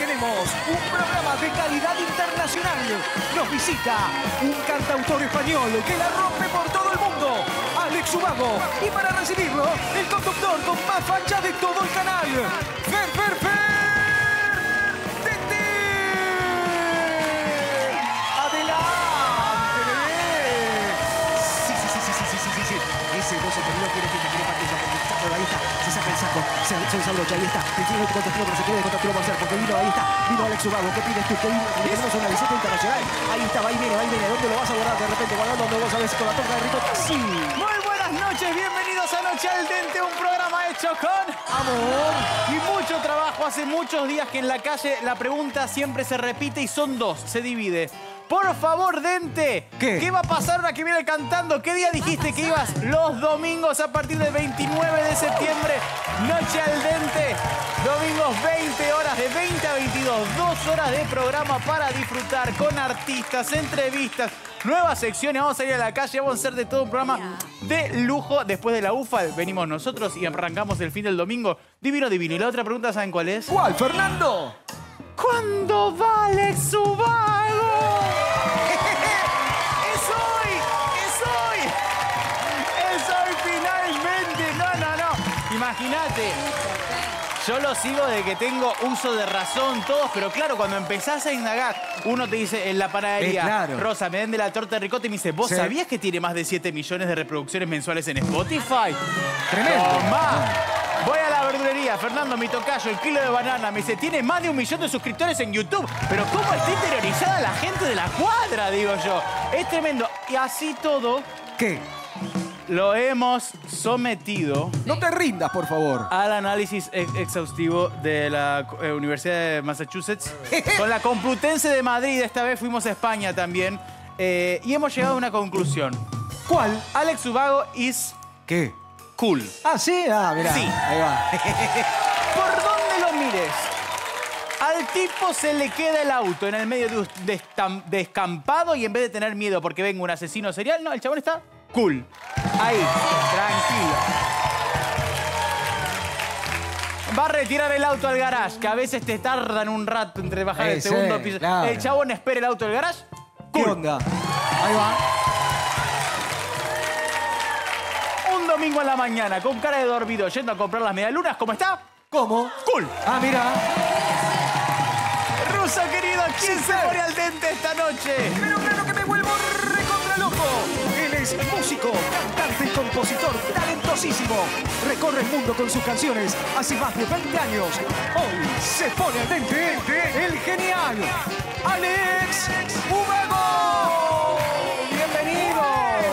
tenemos un programa de calidad internacional. Nos visita un cantautor español que la rompe por todo el mundo, Alex Ubago. Y para recibirlo, el conductor con más facha de todo el canal, Fer. Ese gozo que no quiere partir, porque ahí está, se saca el saco, se desabrocha, ahí está, el tiene cuántos kilómetros se quiere, cuántos kilómetros va a hacer, porque vino, ahí está, vino Alex Ubago, ¿qué pides tú? Que vino, tenemos una visita internacional, ahí está, ahí viene, ¿dónde lo vas a guardar de repente? Guardando donde vos sabés, con la torta de ricota, sí. Muy buenas noches, bienvenidos a Noche al Dente, un programa hecho con amor y mucho trabajo. Hace muchos días que en la calle la pregunta siempre se repite y son dos, se divide. Por favor, Dente, ¿Qué va a pasar ahora que viene cantando? ¿Qué día dijiste que ibas? Los domingos a partir del 29 de septiembre. Noche al Dente. Domingos 20 horas, de 20 a 22. 2 horas de programa para disfrutar con artistas, entrevistas, nuevas secciones. Vamos a ir a la calle, vamos a hacer de todo un programa de lujo. Después de la UFA venimos nosotros y arrancamos el fin del domingo. Divino. Y la otra pregunta, ¿saben cuál es? ¿Cuál, Fernando? ¿Cuándo va Alex Ubago? Imagínate, yo lo sigo de que tengo uso de razón todos, pero claro, cuando empezás a indagar, uno te dice en la panadería, claro. Rosa, me vende la torta de ricota y me dice, ¿vos sabías que tiene más de 7 millones de reproducciones mensuales en Spotify? Tremendo. Tomá. Voy a la verdulería, Fernando, mi tocayo, el kilo de banana, me dice, tiene más de 1 millón de suscriptores en YouTube. Pero ¿cómo está interiorizada la gente de la cuadra, digo yo? Es tremendo. Y así todo... ¿Qué? Lo hemos sometido... No te rindas, por favor. Al análisis exhaustivo de la Universidad de Massachusetts. Con la Complutense de Madrid. Esta vez fuimos a España también. Y hemos llegado a una conclusión. ¿Cuál? Alex Ubago is... ¿Qué? Cool. Ah, ¿sí? Ah, mirá. Sí. Ahí va. Por donde lo mires, al tipo se le queda el auto en el medio de un descampado y en vez de tener miedo porque venga un asesino serial, no, el chabón está... cool. Ahí, tranquilo. Va a retirar el auto al garage, que a veces te tardan un rato entre bajar el segundo piso. Claro. El chabón espera el auto del garage. Cool. ¿Qué onda? Ahí va. Un domingo en la mañana, con cara de dormido, yendo a comprar las medialunas. ¿Cómo está? ¿Cómo? Cool. Ah, mira. Ruso, querido, ¿quién se pone al dente esta noche? Pero claro que me vuelvo recontra loco. Él es músico, cantante y compositor talentosísimo. Recorre el mundo con sus canciones hace más de 20 años. Hoy se pone al dente el genial Alex Ubago. ¡Bienvenido!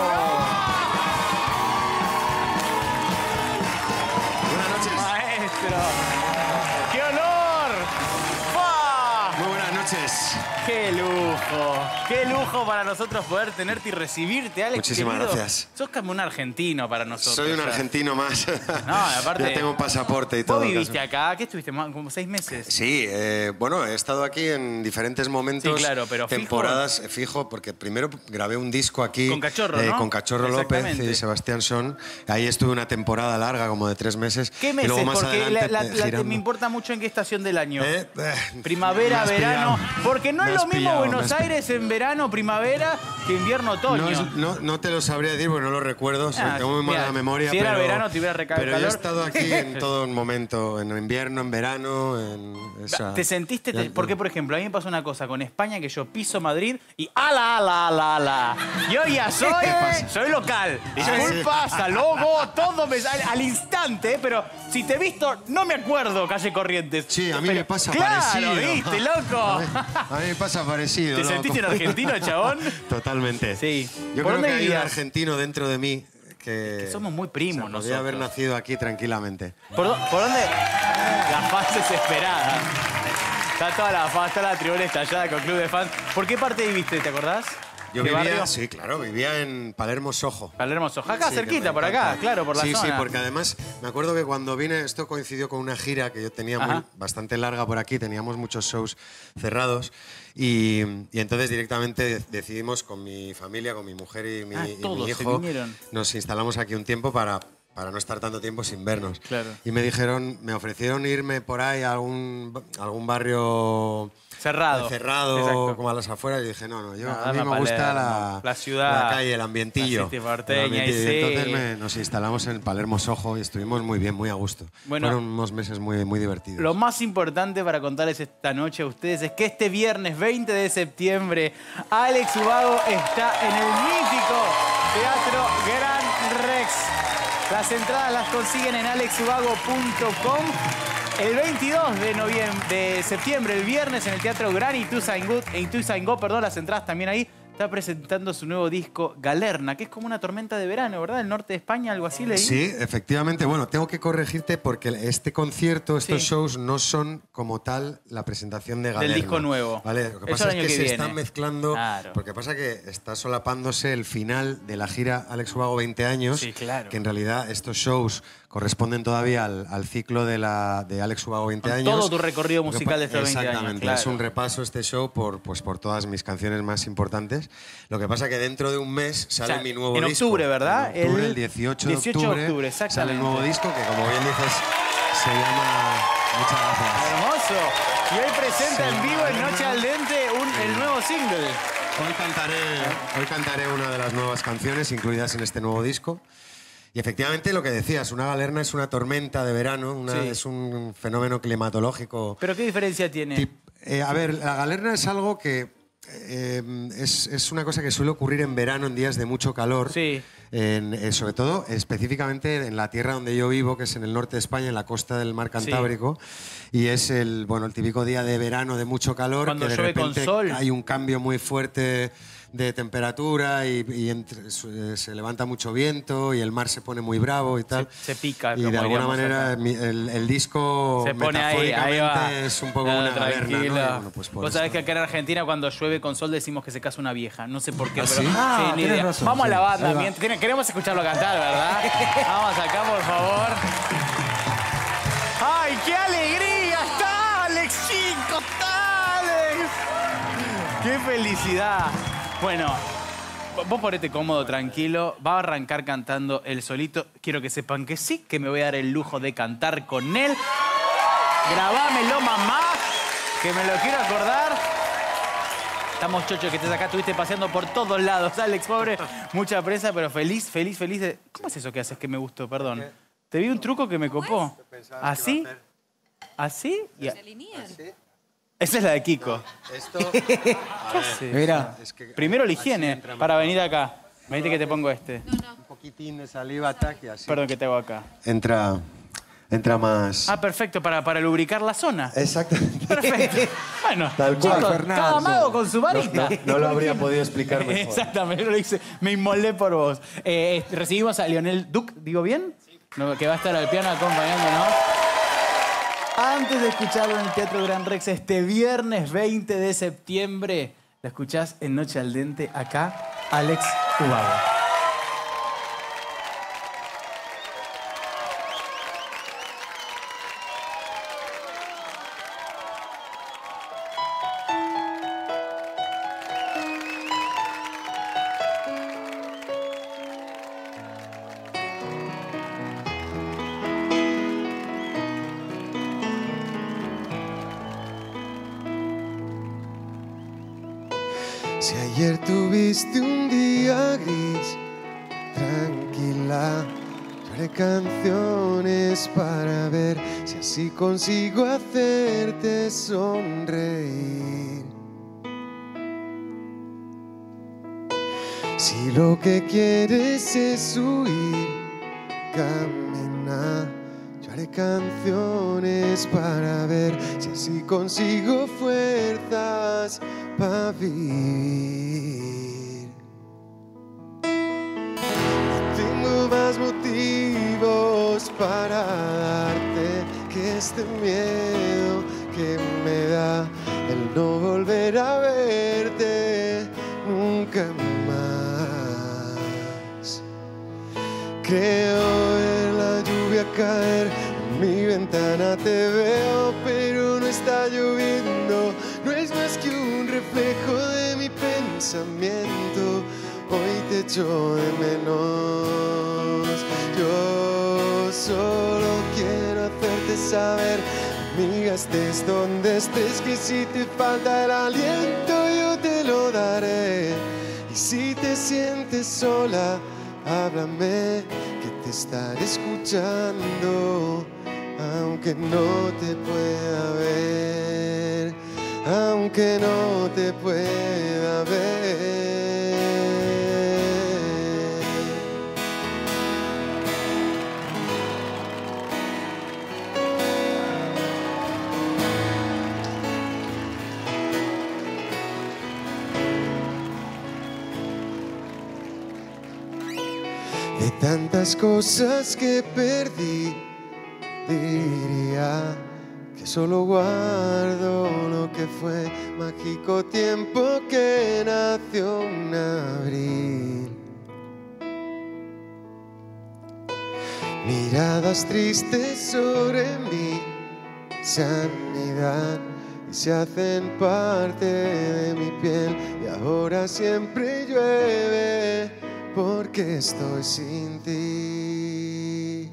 Buenas noches. Maestro. ¡Qué honor! ¡Fua! Muy buenas noches. ¡Qué lujo! ¡Qué lujo para nosotros poder tenerte y recibirte, Alex! Muchísimas querido. gracias. Sos como un argentino para nosotros. Soy un ya. argentino más. No, aparte... Ya tengo un pasaporte y todo. ¿Vos viviste acá? ¿Qué estuviste? ¿Como 6 meses? Sí, bueno, he estado aquí en diferentes momentos. Sí, claro, pero fijo. temporadas fijo, porque primero grabé un disco aquí. Con Cachorro, ¿no? Con Cachorro López Exactamente. y Sebastián Son. Ahí estuve una temporada larga, como de 3 meses. ¿Qué Y meses? luego más Porque adelante, girando. me importa mucho en qué estación del año. Me Primavera, has verano. pillado. Porque no Me es has lo mismo pillado, Buenos me has Aires en verano, primavera, que invierno, otoño. No te lo sabría decir porque no lo recuerdo, Ah, tengo muy mala mira, memoria. si era verano te hubiera recaído Pero yo he calor. estado aquí en todo un momento, en invierno, en verano, ¿Te sentiste? Ya- Porque, por ejemplo, a mí me pasó una cosa con España, que yo piso Madrid y ¡ala, ala, ala, ala! Yo ya soy local. Disculpa, Salogo, todo me sale al instante, pero si te he visto, no me acuerdo, calle Corrientes. Sí, a mí Pero, me pasa claro, parecido. ¿viste, loco? A mí me pasa parecido. ¿Te loco. sentiste en argentino, chabón? Tototalmente. Sí. Yo ¿Por creo dónde que hay un vivías? argentino dentro de mí que Somos muy primos podría nosotros. haber nacido aquí tranquilamente. ¿Por dónde? La fans desesperada. Está toda la fans, está la tribuna estallada con club de fans. ¿Por qué parte viviste, te acordás? Yo ¿Qué vivía, barrio? sí, claro, vivía en Palermo Sojo. Palermo Soja. Acá, Sí, cerquita, que me por acá, encanta. claro, por la sí, zona. Sí, porque además me acuerdo que cuando vine, esto coincidió con una gira que yo tenía Ajá. bastante larga por aquí, teníamos muchos shows cerrados y entonces directamente decidimos con mi familia, con mi mujer y mi todos se hijo, vinieron. nos instalamos aquí un tiempo para para no estar tanto tiempo sin vernos. Claro. Y me ofrecieron irme por ahí a algún barrio cerrado, como a las afueras, y dije, no, a mí me me gusta la ciudad, la calle, el ambientillo. La City porteña, y sí. Entonces nos instalamos en Palermo Soho y estuvimos muy bien, muy a gusto. Bueno, fueron unos meses muy, muy divertidos. Lo más importante para contarles esta noche a ustedes es que este viernes 20 de septiembre Alex Ubago está en el mítico Teatro Gran Rex. Las entradas las consiguen en alexubago.com. El 22 de septiembre, el viernes, en el Teatro Gran Ituzaingó, las entradas también ahí. Está presentando su nuevo disco, Galerna, que es como una tormenta de verano, ¿verdad? El norte de España, algo así leí. Sí, efectivamente. Bueno, tengo que corregirte porque este concierto, estos shows, no son como tal la presentación de Galerna. Del disco nuevo. ¿Vale? Lo que pasa es que se están mezclando, porque pasa que está solapándose el final de la gira Alex Ubago 20 años, sí, claro. Que en realidad estos shows corresponden todavía al ciclo de Alex Ubago 20 años. Todo tu recorrido musical de estos 20 años. Exactamente. Claro. Es un repaso este show por todas mis canciones más importantes. Lo que pasa que dentro de un mes sale mi nuevo disco. En octubre, ¿verdad? En octubre, el 18 de octubre, sale el nuevo disco que, como bien dices, se llama Muchas Gracias. Hermoso. Y hoy presenta en vivo en Noche al Dente el nuevo single. Hoy cantaré una de las nuevas canciones incluidas en este nuevo disco. Y efectivamente lo que decías, una galerna es una tormenta de verano, es un fenómeno climatológico. ¿Pero qué diferencia tiene? A ver, la galerna es algo que es una cosa que suele ocurrir en verano, en días de mucho calor. Sí. Sobre todo, específicamente en la tierra donde yo vivo, que es en el norte de España, en la costa del mar Cantábrico. Sí. Y es el típico día de verano de mucho calor. Cuando que de llueve repente con sol. Hay un cambio muy fuerte de temperatura y se levanta mucho viento y el mar se pone muy bravo y tal. Se pica. Y de alguna manera el disco se pone ahí va. Es un poco una galerna, ¿no? Bueno, pues vos sabés que acá en Argentina cuando llueve con sol decimos que se casa una vieja. No sé por qué, pero ¿sí? Ni idea. Razón, vamos a la banda. Queremos escucharlo cantar, ¿verdad? Vamos acá, por favor. ¡Ay, qué alegría! ¡Está Alex, chicos! ¡Está Alex! ¡Qué felicidad! Bueno, vos ponete cómodo, tranquilo. Va a arrancar cantando él solito. Quiero que sepan que sí, que me voy a dar el lujo de cantar con él. Grabámelo, mamá, que me lo quiero acordar. Estamos chochos que estés acá, estuviste paseando por todos lados, Alex, pobre. Mucha presa, pero feliz de... ¿Cómo es eso que haces que me gustó? Perdón. Te vi un truco que me copó. ¿Así? ¿Así? Esa es la de Kiko. Esto... Mira, primero la higiene para venir acá. Venite que te pongo este. Un poquitín de saliva, ataque, así. Perdón, que te hago acá. Entra más... Ah, perfecto, para lubricar la zona. Exactamente. Perfecto. Bueno, tal cual, chicos, Fernando. cada mago con su varita. No lo habría podido explicar mejor. Exactamente, lo hice. Me inmolé por vos. Recibimos a Lionel Duc, ¿digo bien? Que va a estar al piano acompañándonos. Antes de escucharlo en el Teatro Gran Rex este viernes 20 de septiembre, la escuchás en Noche al Dente, acá, Alex Ubago. Si ayer tuviste un día gris, tranquila, yo haré canciones para ver si así consigo hacerte sonreír. Si lo que quieres es huir, camina, yo haré canciones para ver si así consigo fuerzas para vivir. No tengo más motivos para darte que este miedo que me da el no volver a verte nunca más. Creo ver la lluvia caer en mi ventana, te veo pero no está lloviendo, no es más que un reflejo de mi pensamiento. Hoy te echo de menos. Yo saber, amiga, estés donde estés, que si te falta el aliento yo te lo daré. Y si te sientes sola, háblame, que te estaré escuchando, aunque no te pueda ver, aunque no te pueda ver. De tantas cosas que perdí, diría que solo guardo lo que fue mágico tiempo que nació en abril. Miradas tristes sobre mi sanidad y se hacen parte de mi piel, y ahora siempre llueve porque estoy sin ti.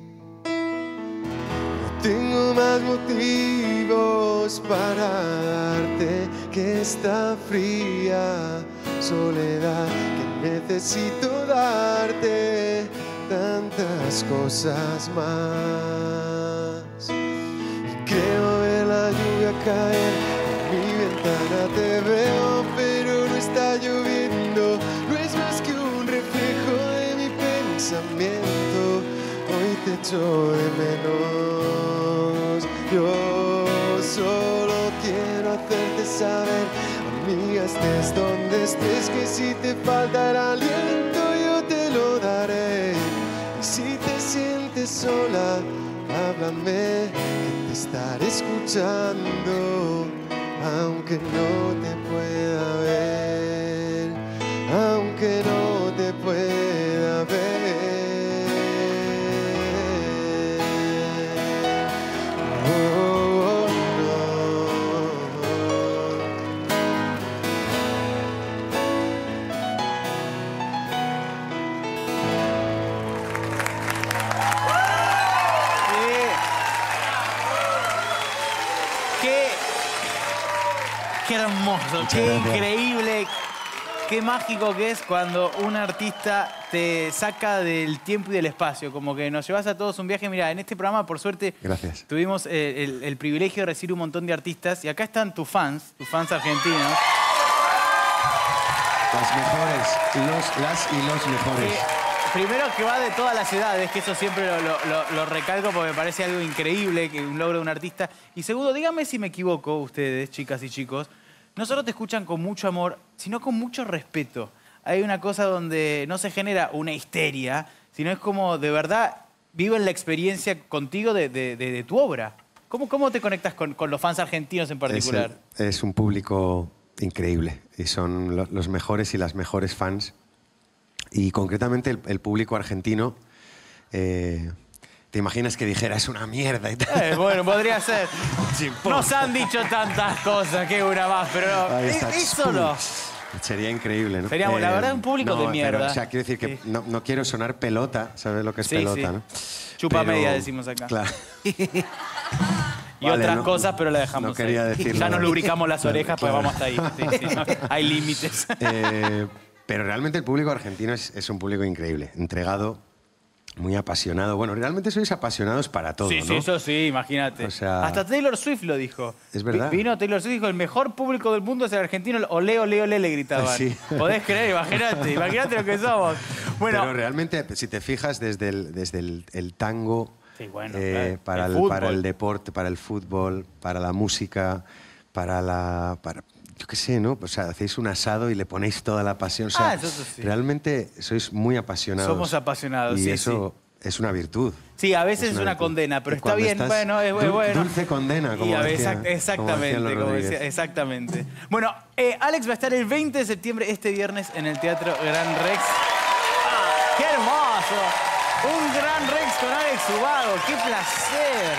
No tengo más motivos para darte que esta fría soledad, que necesito darte tantas cosas más. Y creo ver la lluvia caer en mi ventana, te veo pero no está lloviendo, no es más que un reflejo de mi pensamiento. Hoy te echo de menos, yo solo quiero hacerte saber, amiga, estés donde estés, que si te falta el aliento yo te lo daré. Y si te sientes sola, háblame, que te estaré escuchando, aunque no te pueda ver, aunque no te pueda ver. Oh, Qué hermoso, qué increíble, qué mágico que es cuando un artista te saca del tiempo y del espacio. Como que nos llevas a todos un viaje. Mira, en este programa, por suerte, Gracias. tuvimos el privilegio de recibir un montón de artistas. Y acá están tus fans argentinos. Las mejores, las y los mejores. Primero que va de todas las edades, que eso siempre lo recalco porque me parece algo increíble, que un logro de un artista. Y segundo, díganme si me equivoco, ustedes, chicas y chicos, no solo te escuchan con mucho amor, sino con mucho respeto. Hay una cosa donde no se genera una histeria, sino es como de verdad viven la experiencia contigo de tu obra. ¿Cómo te conectas con los fans argentinos en particular? Es un público increíble y son los mejores y las mejores fans. Y concretamente el público argentino, ¿te imaginas que dijera es una mierda y tal? Bueno, podría ser. Nos han dicho tantas cosas, que una más, pero no. Eso no. Sería increíble, ¿no? Seríamos, la verdad, un público de mierda. Pero, o sea, quiero decir que Sí. no quiero sonar pelota, ¿sabes lo que es pelota, sí. no? Chupa Pero- media, decimos acá. Claro. Y Vale, otras no- cosas, pero la dejamos no quería ahí. decirlo. Ya nos lubricamos las orejas, pues Claro. vamos hasta ahí. Sí, ¿no? Hay límites. Pero realmente el público argentino es un público increíble, entregado, muy apasionado. Bueno, realmente sois apasionados para todo, Sí, ¿no? sí, eso sí, imagínate. O sea- Hasta Taylor Swift lo dijo. Es verdad. Vino Taylor Swift y dijo, el mejor público del mundo es el argentino. Olé, olé, olé, le gritaban. Sí. Podés creer, imagínate lo que somos. Bueno, Pero realmente, si te fijas, desde el tango, Sí, bueno, claro. para, El el, fútbol. para el deporte, para el fútbol, para la música, yo qué sé, ¿no? O sea, hacéis un asado y le ponéis toda la pasión. O sea, eso sí. realmente sois muy apasionados. Somos apasionados, y sí, eso es una virtud. sí, a veces es una virtud. condena, pero Y está cuando bien. estás- Bueno, es bueno. Dulce condena, como Y a veces, decía- exactamente, como decían los Rodríguez. exactamente. Bueno, Alex va a estar el 20 de septiembre, este viernes, en el Teatro Gran Rex. ¡Ah, ¡qué hermoso! Un Gran Rex con Alex Ubago, ¡qué placer!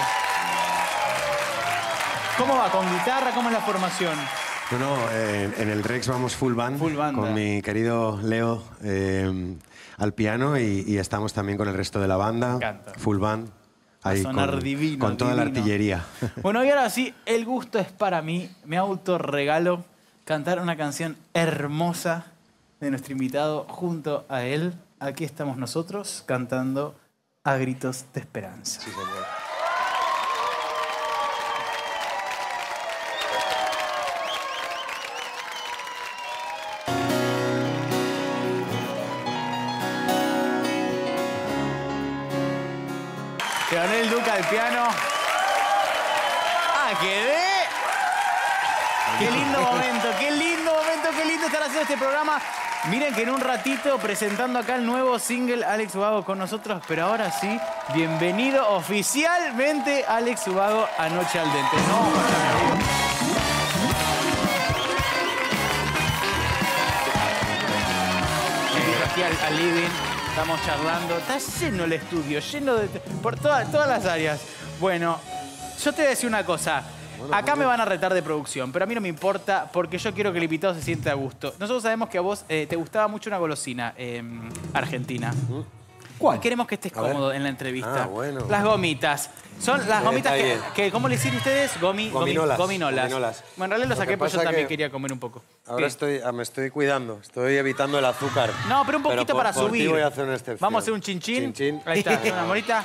¿Cómo va? ¿Con guitarra? ¿Cómo es la formación? Bueno, en el Rex vamos full band, Full banda. con mi querido Leo al piano y estamos también con el resto de la banda, Me encanta. full band, Va a sonar divino. Con toda la artillería. Bueno, y ahora sí, el gusto es para mí. Me autorregalo cantar una canción hermosa de nuestro invitado junto a él. Aquí estamos nosotros cantando A Gritos de Esperanza. Sí, señor. Leonel Duca al piano. ¡Ah, quedé! ¡Qué lindo momento, qué lindo momento, qué lindo estar haciendo este programa! Miren que en un ratito presentando acá el nuevo single Alex Ubago con nosotros, pero ahora sí, bienvenido oficialmente Alex Ubago a Noche al Dente. No, aquí al living, estamos charlando. Está lleno el estudio, lleno de... por todas las áreas. Bueno, yo te voy a decir una cosa. Acá me van a retar de producción, pero a mí no me importa porque yo quiero que el invitado se sienta a gusto. Nosotros sabemos que a vos te gustaba mucho una golosina argentina. ¿Cuál? Queremos que estés cómodo en la entrevista. Ah, bueno. Las gomitas. Son las gomitas que ¿cómo le dicen ustedes? Gominolas. Gominolas. Bueno, en realidad lo saqué porque yo también quería comer un poco. Ahora me estoy cuidando, estoy evitando el azúcar. No, pero un poquito para por subir. Ti voy a hacer una excepción. Vamos a hacer un chinchín. Chin. Ahí está, una morita.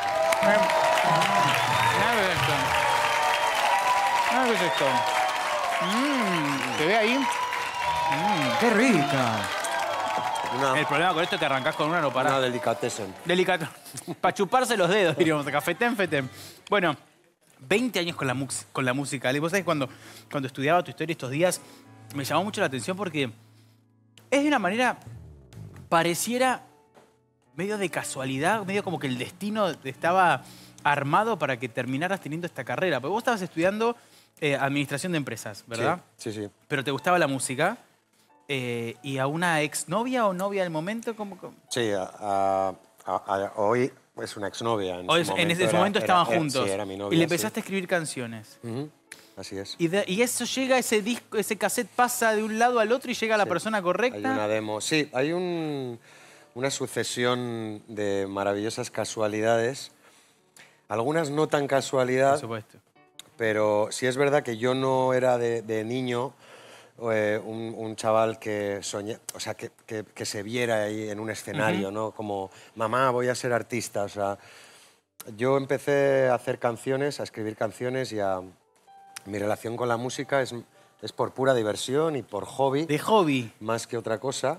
¿Qué es esto? ¿Te ve ahí? ¡Qué rica! El problema con esto es que arrancás con una, no parás. Una delicatessen. Delicado. Para chuparse los dedos, diríamos. Cafetén, fetén. Bueno, 20 años con la música. Vos sabés, cuando estudiaba tu historia estos días, me llamó mucho la atención porque es de una manera, pareciera medio de casualidad, medio como que el destino estaba armado para que terminaras teniendo esta carrera. Porque vos estabas estudiando administración de empresas, ¿verdad? Sí. Pero te gustaba la música. ¿Y a una exnovia o novia del momento? ¿Cómo? Sí, hoy es una exnovia. En ese momento estaban juntos. Sí, era mi novia. Y le empezaste a escribir canciones. Así es. Y eso llega, ese disco, ese cassette pasa de un lado al otro y llega a la persona correcta. Hay una demo. Sí, hay una sucesión de maravillosas casualidades. Algunas no tan casualidad. Por supuesto. Pero sí es verdad que yo no era de niño un chaval que o sea, que se viera ahí en un escenario, ¿no? Como, mamá, voy a ser artista. O sea, yo empecé a hacer canciones, a escribir canciones y mi relación con la música es por pura diversión y por hobby. ¿De hobby? Más que otra cosa.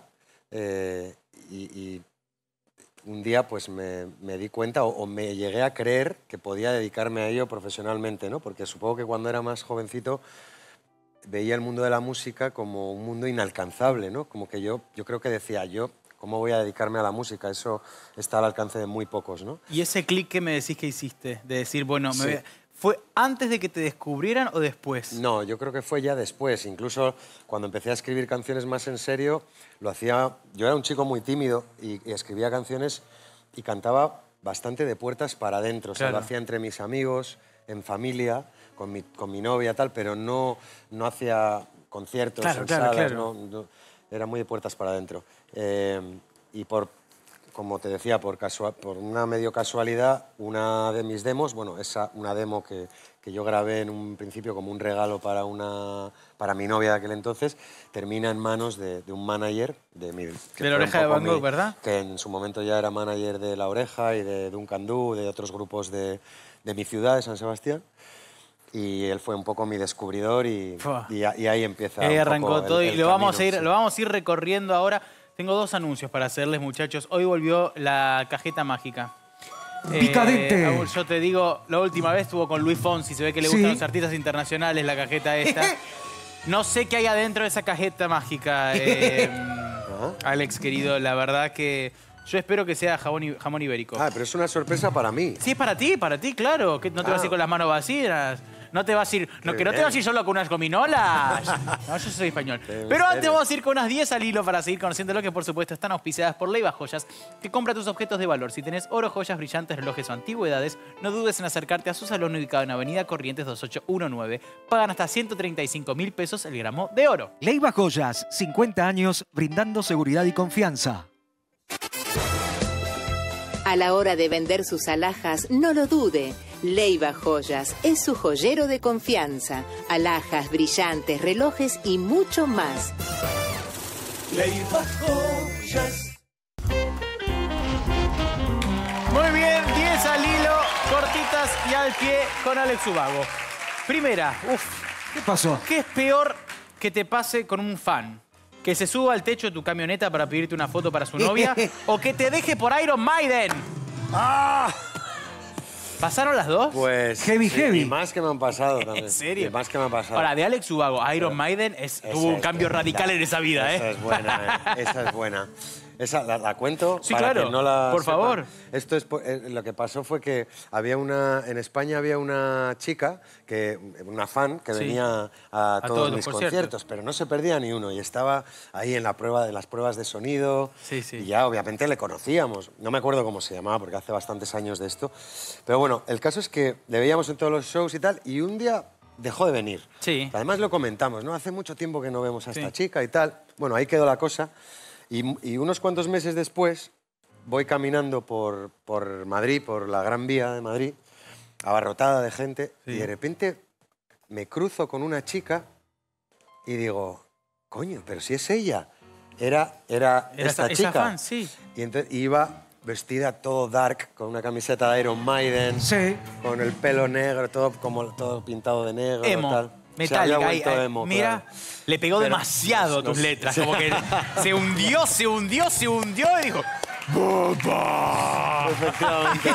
Y un día pues me di cuenta o me llegué a creer que podía dedicarme a ello profesionalmente, ¿no? Porque supongo que cuando era más jovencito veía el mundo de la música como un mundo inalcanzable, ¿no? Como que yo creo que decía, ¿cómo voy a dedicarme a la música? Eso está al alcance de muy pocos, ¿no? ¿Y ese clic que me decís que hiciste? De decir, bueno, Sí. ¿fue antes de que te descubrieran o después? No, yo creo que fue ya después. Incluso cuando empecé a escribir canciones más en serio, lo hacía... Yo era un chico muy tímido y escribía canciones y cantaba bastante de puertas para adentro. O sea, Claro. lo hacía entre mis amigos, en familia, con mi novia, tal, pero no hacía conciertos Claro, en claro, salas, claro. no, era muy de puertas para adentro. Y como te decía, por una medio casualidad, una de mis demos, bueno, una demo que yo grabé en un principio como un regalo para mi novia de aquel entonces, termina en manos de un manager De La Oreja de Van Gogh, ¿verdad? Que en su momento ya era manager de La Oreja y de Duncan Du, de otros grupos de mi ciudad, de San Sebastián. Y él fue un poco mi descubridor y ahí empieza Ahí un arrancó poco todo el y lo vamos camino, lo vamos a ir recorriendo ahora. Tengo 2 anuncios para hacerles, muchachos. Hoy volvió la cajeta mágica. ¡Picadente! Yo te digo, la última vez estuvo con Luis Fonsi. Se ve que le gustan los artistas internacionales la cajeta esta. No sé qué hay adentro de esa cajeta mágica, Alex, querido. La verdad que yo espero que sea jamón ibérico. Ah, pero es una sorpresa para mí. Sí, es para ti, claro. Que no te vas a ir con las manos vacías. No te vas a ir... No, que no te vas a ir solo con unas gominolas. No, yo soy español. Pero antes vamos a ir con unas 10 al hilo para seguir conociendo lo que, por supuesto, están auspiciadas por Leiva Joyas, que compra tus objetos de valor. Si tenés oro, joyas, brillantes, relojes o antigüedades, no dudes en acercarte a su salón ubicado en Avenida Corrientes 2819. Pagan hasta 135.000 pesos el gramo de oro. Leiva Joyas, 50 años brindando seguridad y confianza. A la hora de vender sus alhajas, no lo dude. Leiva Joyas es su joyero de confianza. Alhajas, brillantes, relojes y mucho más. Leiva Joyas. Muy bien, 10 al hilo, cortitas y al pie con Alex Ubago. Primera, ¿Qué pasó? ¿qué es peor que te pase con un fan? ¿Que se suba al techo de tu camioneta para pedirte una foto para su novia? ¿O que te deje por Iron Maiden? ¡Ah! ¿Pasaron las dos? Pues Heavy, sí, heavy. Y más que me han pasado también. ¿En serio? Y más que me han pasado. Ahora, de Alex Ubago a Iron Maiden tuvo un cambio radical en esa vida, Esa ¿eh? es buena, Esa es buena. Esa la cuento Sí, para claro. que no la Por sepan. favor. Esto es lo que pasó fue que en España había una chica una fan que Sí. venía a todos todos los mis conciertos. conciertos, pero no se perdía ni uno y estaba ahí en las pruebas de sonido. Sí, sí. Y ya obviamente le conocíamos. No me acuerdo cómo se llamaba porque hace bastantes años de esto. Pero bueno, el caso es que le veíamos en todos los shows y tal y un día dejó de venir. Sí. Además lo comentamos, ¿no? Hace mucho tiempo que no vemos a Sí. esta chica y tal. Bueno, ahí quedó la cosa. Y unos cuantos meses después voy caminando por Madrid, por la Gran Vía de Madrid, abarrotada de gente, Sí. y de repente me cruzo con una chica y digo, coño, pero si es ella. Era esta esa chica. fan, sí. Y entonces iba vestida todo dark, con una camiseta de Iron Maiden, Sí. con el pelo negro, todo pintado de negro. Emo. Tal. Metallica, Se había ahí, vuelto emo, mira, claro. le pegó Pero- demasiado a tus no sé. letras. Como que se hundió y dijo... ¡Bumba! Efectivamente.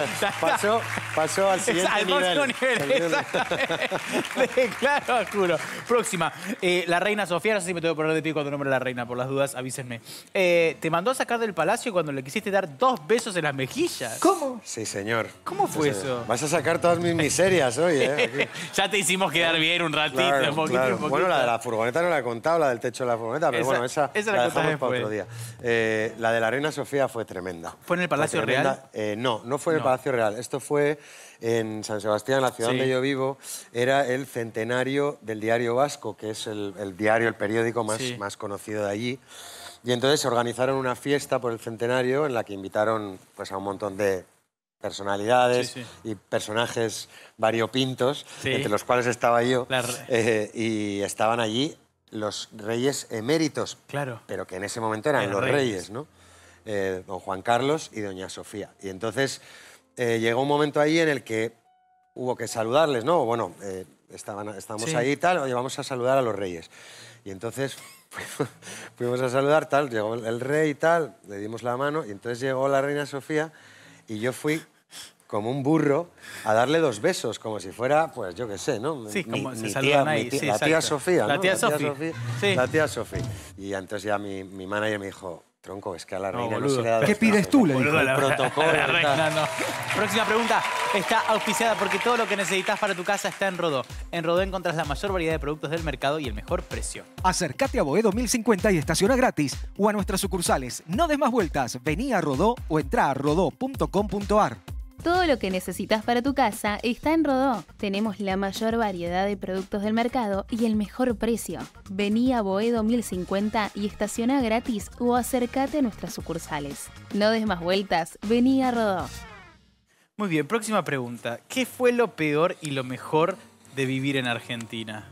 pasó al siguiente Al nivel. próximo nivel, exactamente. De claro a oscuro. Próxima. La reina Sofía, no sé si me tengo que poner de pie cuando nombre a la reina, por las dudas, avísenme. ¿Te mandó a sacar del palacio cuando le quisiste dar 2 besos en las mejillas? ¿Cómo? Sí, señor. ¿Cómo fue Sí, señor. eso? Vas a sacar todas mis miserias hoy, ¿eh? Aquí. Ya te hicimos quedar bien un ratito, Claro, un poquito, claro. un poquito. Bueno, la de la furgoneta no la he contado, la del techo de la furgoneta, pero bueno, esa esa la la dejamos contás para otro después. día. La de la reina Sofía fue tremenda. ¿Fue en el Palacio Fue tremenda. No fue en el No. Palacio Real. Esto fue en San Sebastián, la ciudad Sí. donde yo vivo. Era el centenario del Diario Vasco, que es el diario, el periódico Sí. más conocido de allí. Y entonces organizaron una fiesta por el centenario en la que invitaron pues, a un montón de personalidades Sí, y personajes variopintos, Sí. entre los cuales estaba yo. La Y estaban allí los reyes eméritos, Claro. pero que en ese momento eran Eran los reyes. reyes, ¿no? Don Juan Carlos y doña Sofía. Y entonces llegó un momento ahí en el que hubo que saludarles, ¿no? Bueno, estábamos Sí. ahí y tal, oye, vamos a saludar a los reyes. Y entonces fuimos a saludar, tal, llegó el rey y tal, le dimos la mano y entonces llegó la reina Sofía y yo fui como un burro a darle 2 besos, como si fuera, pues yo qué sé, ¿no? Sí, como se tía, saludan ahí, sí, la tía exacto. Sofía, La ¿no? tía Sofi. Sí. La tía Sofía. Y entonces ya mi manager me dijo, tronco, es que a la No, reina no, boludo. se le da ¿Qué dos pides besos". tú? Le Boludo, dijo. la protocolo la y reina, tal. no. Próxima pregunta. Está auspiciada porque todo lo que necesitas para tu casa está en Rodó. En Rodó encontrás la mayor variedad de productos del mercado y el mejor precio. Acércate a Boedo 1050 y estaciona gratis o a nuestras sucursales. No des más vueltas. Vení a Rodó o entrá a rodó.com.ar. Todo lo que necesitas para tu casa está en Rodó. Tenemos la mayor variedad de productos del mercado y el mejor precio. Vení a Boedo 1050 y estaciona gratis o acércate a nuestras sucursales. No des más vueltas, vení a Rodó. Muy bien, próxima pregunta. ¿Qué fue lo peor y lo mejor de vivir en Argentina?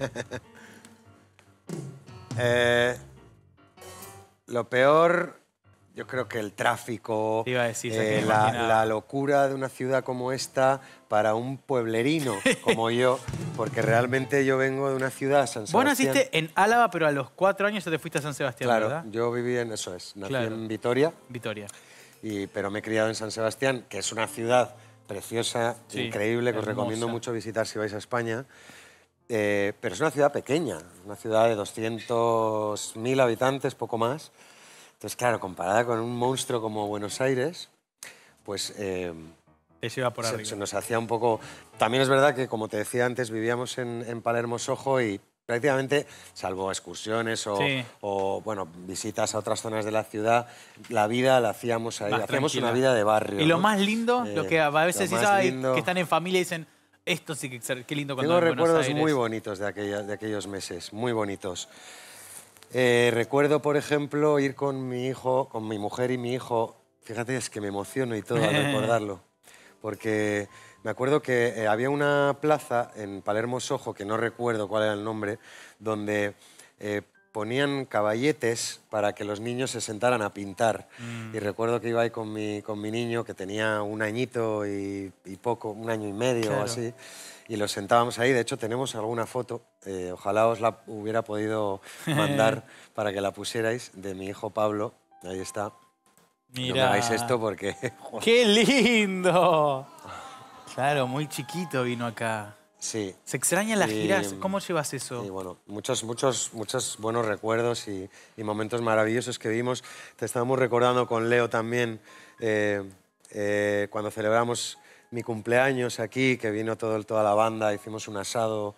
Lo peor, yo creo que el tráfico, Te iba a decir, ¿sabes qué me imaginaba? la locura de una ciudad como esta para un pueblerino como yo, porque realmente yo vengo de una ciudad, San Vos Sebastián. naciste en Álava, pero a los 4 años ya te fuiste a San Sebastián, Claro, ¿verdad? yo viví en eso es, nací Claro. en Vitoria, Vitoria. pero me he criado en San Sebastián, que es una ciudad preciosa, Sí, increíble, que os hermosa. recomiendo mucho visitar si vais a España. Pero es una ciudad pequeña, una ciudad de 200.000 habitantes, poco más. Entonces, claro, comparada con un monstruo como Buenos Aires, pues Te lleva por arriba. se nos hacía un poco... También es verdad que, como te decía antes, vivíamos en Palermo Soho y prácticamente, salvo excursiones Sí. o, bueno, visitas a otras zonas de la ciudad, la vida la hacíamos ahí. Más Hacíamos tranquila. una vida de barrio. Y lo ¿no? más lindo, lo que a veces lo decís, más ay, lindo- que están en familia y dicen, esto sí que qué lindo cuando Tengo en Buenos recuerdos Aires. muy bonitos de aquellos meses, muy bonitos. Recuerdo, por ejemplo, ir con mi hijo, con mi mujer y mi hijo Fíjate, es que me emociono y todo al recordarlo. Porque me acuerdo que había una plaza en Palermo Soho, que no recuerdo cuál era el nombre, donde ponían caballetes para que los niños se sentaran a pintar. Y recuerdo que iba ahí con mi niño, que tenía un añito y poco, un año y medio o así, y los sentábamos ahí. De hecho, tenemos alguna foto, ojalá os la hubiera podido mandar para que la pusierais, de mi hijo Pablo. Ahí está. Mira. No me hagáis esto porque... ¡Qué lindo! Claro, muy chiquito vino acá. Sí. ¿Se extrañan las giras? ¿Cómo llevas eso? Y bueno, muchos buenos recuerdos y momentos maravillosos que vimos. Te estábamos recordando con Leo también cuando celebramos mi cumpleaños aquí, que vino toda la banda, hicimos un asado.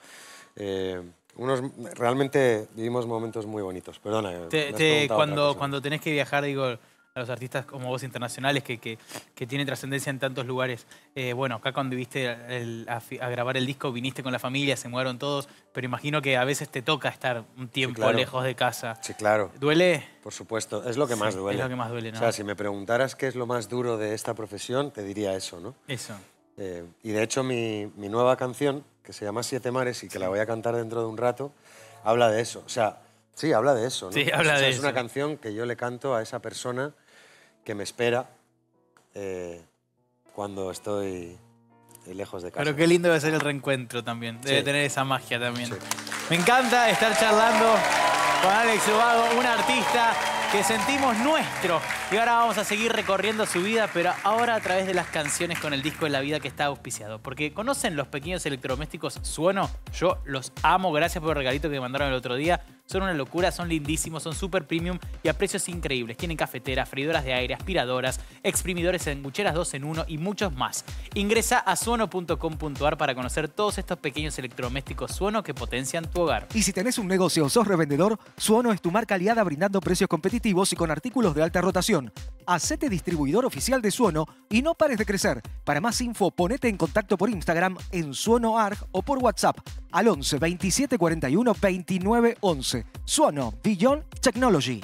Realmente vivimos momentos muy bonitos. Perdona. Cuando tenés que viajar, digo, a los artistas como vos internacionales que tienen trascendencia en tantos lugares. Bueno, acá cuando viniste a grabar el disco, viniste con la familia, se mudaron todos, pero imagino que a veces te toca estar un tiempo lejos de casa. Sí, claro. ¿Duele? Por supuesto, es lo que más duele. Es lo que más duele, ¿no? O sea, si me preguntaras qué es lo más duro de esta profesión, te diría eso, ¿no? Eso. Y de hecho mi nueva canción, que se llama Siete Mares y que la voy a cantar dentro de un rato, habla de eso. O sea, sí, habla de eso, ¿no? Sí, habla de eso. Es una canción que yo le canto a esa persona que me espera cuando estoy lejos de casa. Pero qué lindo debe ser el reencuentro también. Debe tener esa magia también. Sí. Me encanta estar charlando con Alex Ubago, un artista que sentimos nuestro. Y ahora vamos a seguir recorriendo su vida, pero ahora a través de las canciones con el disco de la vida que está auspiciado. Porque ¿conocen los pequeños electrodomésticos Suono? Yo los amo, gracias por el regalito que me mandaron el otro día. Son una locura, son lindísimos, son súper premium y a precios increíbles. Tienen cafeteras, freidoras de aire, aspiradoras, exprimidores, sangucheras 2 en 1 y muchos más. Ingresa a suono.com.ar para conocer todos estos pequeños electrodomésticos Suono que potencian tu hogar. Y si tenés un negocio o sos revendedor, Suono es tu marca aliada brindando precios competitivos y con artículos de alta rotación. Hacete distribuidor oficial de Suono y no pares de crecer. Para más info, ponete en contacto por Instagram en SuonoArg o por WhatsApp al 11 27 41 29 11. Suono Beyond Technology.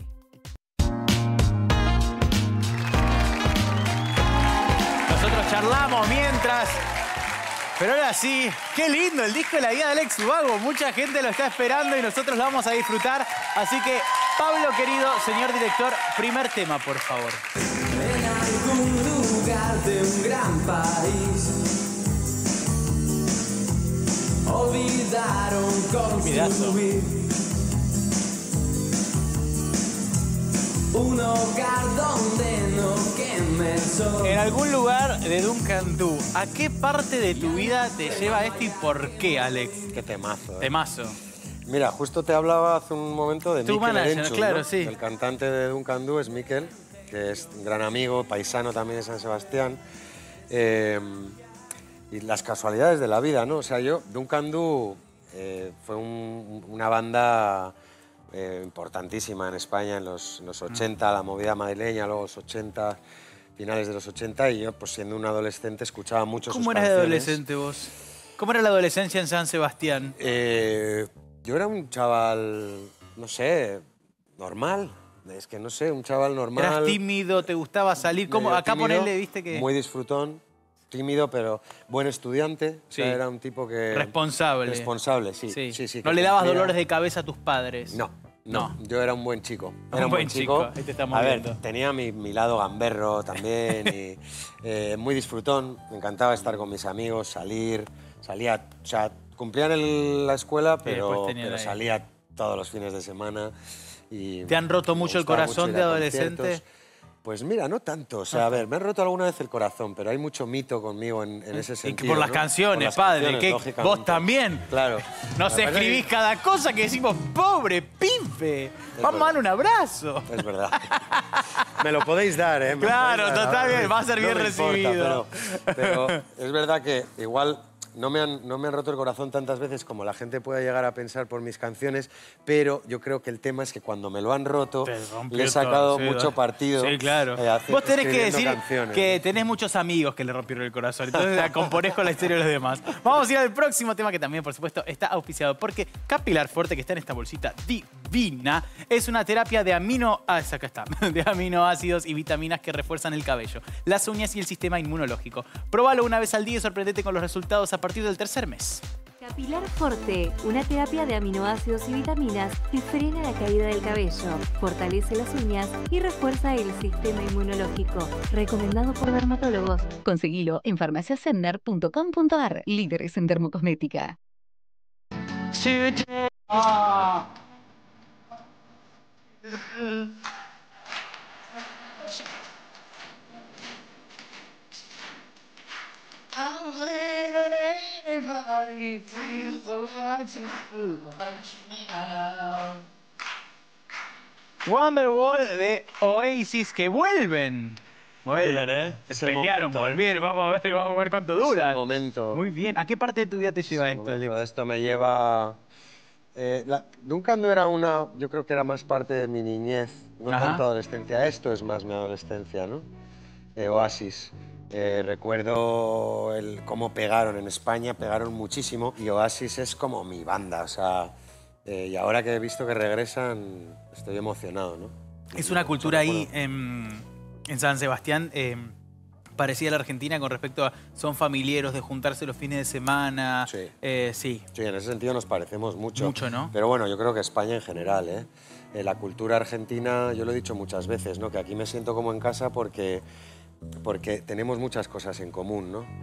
Nosotros charlamos mientras... Pero ahora sí, qué lindo el disco de la vida de Alex Ubago. Mucha gente lo está esperando y nosotros lo vamos a disfrutar. Así que, Pablo, querido señor director, primer tema, por favor. En algún lugar de un gran país olvidaron construir un hogar donde no queme el sol. En algún lugar de Duncan Du, ¿a qué parte de tu vida te lleva esto y por qué, Alex? Qué temazo. Temazo. Mira, justo te hablaba hace un momento de Tu Mikel manager, Erenchun, claro, ¿no? sí. El cantante de Duncan Du es Mikel, que es un gran amigo, paisano también de San Sebastián. Y las casualidades de la vida, ¿no? O sea, Duncan Du fue una banda importantísima en España en los 80, la movida madrileña, luego los 80, finales de los 80, y yo, pues siendo un adolescente, escuchaba mucho sus ¿Cómo eras de canciones. adolescente vos? ¿Cómo era la adolescencia en San Sebastián? Yo era un chaval, no sé, normal. Es que no sé, un chaval normal. ¿Eras tímido? ¿Te gustaba salir? ¿Cómo? medio Acá tímido, ponele, viste que... Muy disfrutón, tímido, pero buen estudiante. Sí. O sea, era un tipo que... Responsable. Responsable, sí. Sí. Sí, ¿No que le dabas cumplía. dolores de cabeza a tus padres? No. Yo era un buen chico. Era Un buen chico, ahí te estamos A ver, viendo. tenía mi lado gamberro también y muy disfrutón. Me encantaba estar con mis amigos, salía, o sea, cumplía en la escuela, pero salía todos los fines de semana. Y ¿te han roto mucho el corazón de adolescente? Pues mira, no tanto. O sea, a ver, me han roto alguna vez el corazón, pero hay mucho mito conmigo en ese sentido. Y por las ¿no? canciones, Por las padre, canciones, que lógicamente. vos también. Claro. Nos La verdad escribís que- cada cosa que decimos, pobre pibe, vamos a dar un abrazo. Es verdad. Me lo podéis dar, ¿eh? Me Claro, podéis dar, totalmente, ahora va a ser bien me importa, recibido. pero es verdad que igual no me han roto el corazón tantas veces como la gente pueda llegar a pensar por mis canciones, pero yo creo que el tema es que cuando me lo han roto, Te rompió le he sacado todo, sí, mucho partido. Sí, claro. Vos Vos tenés que decir canciones, que ¿no? tenés muchos amigos que le rompieron el corazón, entonces la componés con la historia de los demás. Vamos a ir al próximo tema que también, por supuesto, está auspiciado porque Capilar Fuerte, que está en esta bolsita divina, divina. Es una terapia de acá está, de aminoácidos y vitaminas que refuerzan el cabello, las uñas y el sistema inmunológico. Próbalo una vez al día y sorprendete con los resultados a partir del tercer mes. Capilar Forte, una terapia de aminoácidos y vitaminas que frena la caída del cabello, fortalece las uñas y refuerza el sistema inmunológico. Recomendado por dermatólogos. Conseguilo en farmaciasender.com.ar. Líderes en dermocosmética. Wonderwall de Oasis que vuelven. Vuelven, ¿eh? Se pelearon, volvieron. Vamos a ver cuánto dura. Momento. Muy bien. ¿A qué parte de tu vida te lleva esto? Esto me lleva... nunca no era una... Yo creo que era más parte de mi niñez. No tanto adolescencia. Esto es más mi adolescencia, ¿no? Oasis. Recuerdo cómo pegaron en España, pegaron muchísimo. Y Oasis es como mi banda, o sea... y ahora que he visto que regresan, estoy emocionado, ¿no? Es una cultura ahí en San Sebastián parecida a la Argentina con respecto a... Son familiares de juntarse los fines de semana. Sí. Sí. Sí, en ese sentido nos parecemos mucho. Mucho, ¿no? Pero bueno, yo creo que España en general, ¿eh? La cultura argentina, yo lo he dicho muchas veces, ¿no? Que aquí me siento como en casa porque tenemos muchas cosas en común, ¿no?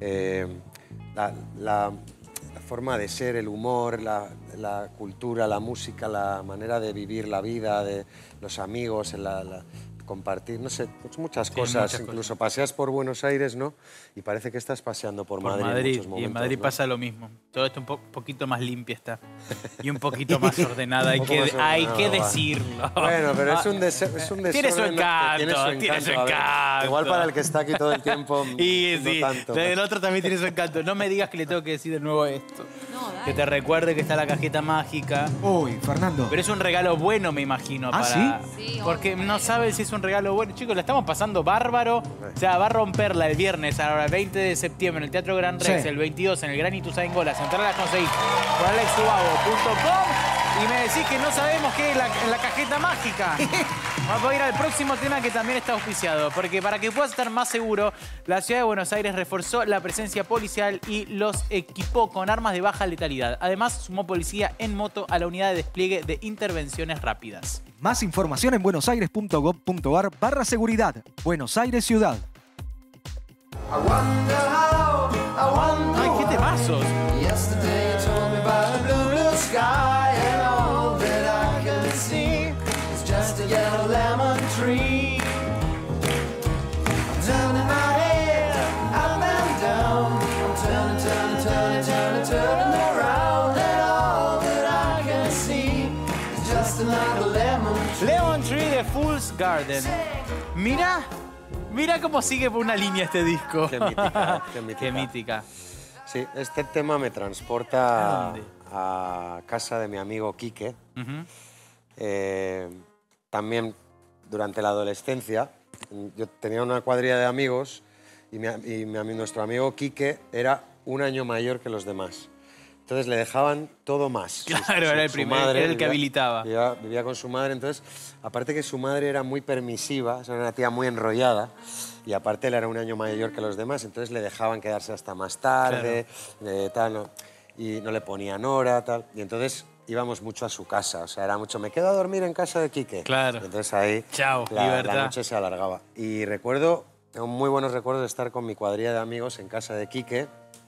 La forma de ser, el humor, la cultura, la música, la manera de vivir la vida, de los amigos, compartir, no sé, muchas cosas. Incluso paseas por Buenos Aires, ¿no? Y parece que estás paseando por Madrid en muchos momentos, y en Madrid, ¿no? Pasa lo mismo. Todo esto un poquito más limpia está. Y un poquito más ordenada, hay que decirlo. Bueno, pero es un desorden. Tiene su encanto, tiene su encanto. Igual para el que está aquí todo el tiempo, y no sí, tanto. El otro también tiene su encanto. No me digas que le tengo que decir de nuevo esto. Que te recuerde que está la cajeta mágica. Uy, Fernando. Pero es un regalo bueno, me imagino. ¿Sí? Porque no sabes si es un regalo bueno. Chicos, la estamos pasando bárbaro. O sea, va a romperla el viernes, ahora el 20 de septiembre en el Teatro Gran Rex, el 22 en el Gran Ituzaingó. Las entradas las conseguís por alexubago.com y me decís que no sabemos qué es la cajeta mágica. Vamos a ir al próximo tema que también está auspiciado. Porque para que puedas estar más seguro, la Ciudad de Buenos Aires reforzó la presencia policial y los equipó con armas de baja letalidad. Además, sumó policía en moto a la unidad de despliegue de intervenciones rápidas. Más información en buenosaires.gov.ar/seguridad. Buenos Aires Ciudad. ¡Ay, qué temazos! Lemon Tree de Fool's Garden. Mira cómo sigue por una línea este disco. Qué mítica, qué mítica. Qué mítica. Sí, este tema me transporta a casa de mi amigo Quique. También durante la adolescencia, yo tenía una cuadrilla de amigos y nuestro amigo Quique era un año mayor que los demás. Entonces le dejaban todo más. Claro, era el primero, era el que habilitaba. Vivía con su madre, entonces, aparte que su madre era muy permisiva, era una tía muy enrollada, y aparte él era un año mayor que los demás, entonces le dejaban quedarse hasta más tarde, y no le ponían hora, tal. Y entonces íbamos mucho a su casa, o sea, era mucho, me quedo a dormir en casa de Quique. Claro. Y entonces ahí la noche se alargaba. Y tengo muy buenos recuerdos de estar con mi cuadrilla de amigos en casa de Quique,